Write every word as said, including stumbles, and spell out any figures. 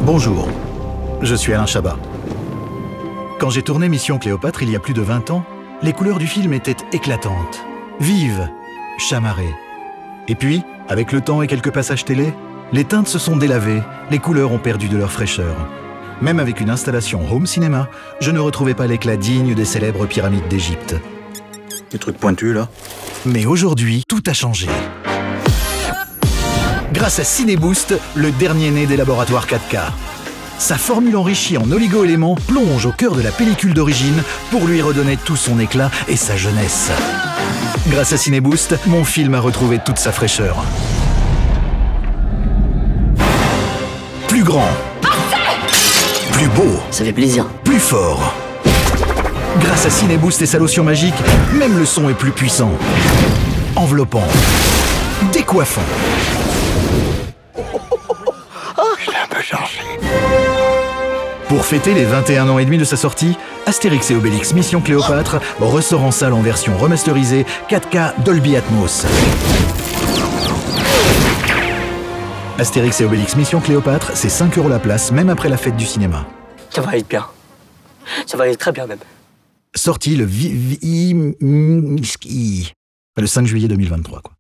Bonjour, je suis Alain Chabat. Quand j'ai tourné Mission Cléopâtre il y a plus de vingt ans, les couleurs du film étaient éclatantes, vives, chamarrées. Et puis, avec le temps et quelques passages télé, les teintes se sont délavées, les couleurs ont perdu de leur fraîcheur. Même avec une installation home cinéma, je ne retrouvais pas l'éclat digne des célèbres pyramides d'Égypte. Des trucs pointus, là. Mais aujourd'hui, tout a changé. Grâce à CinéBoost, le dernier né des laboratoires quatre K. Sa formule enrichie en oligo-éléments plonge au cœur de la pellicule d'origine pour lui redonner tout son éclat et sa jeunesse. Grâce à CinéBoost, mon film a retrouvé toute sa fraîcheur. Plus grand. Plus beau. Ça fait plaisir. Plus fort. Grâce à CinéBoost et sa lotion magique, même le son est plus puissant. Enveloppant. Décoiffant. Je l'ai un peu chargé. Pour fêter les vingt et un ans et demi de sa sortie, Astérix et Obélix Mission Cléopâtre ressort en salle en version remasterisée quatre K Dolby Atmos. Astérix et Obélix Mission Cléopâtre, c'est cinq euros la place, même après la fête du cinéma. Ça va aller bien. Ça va aller très bien même. Sorti le vi- vi- le cinq juillet deux mille vingt-trois, quoi.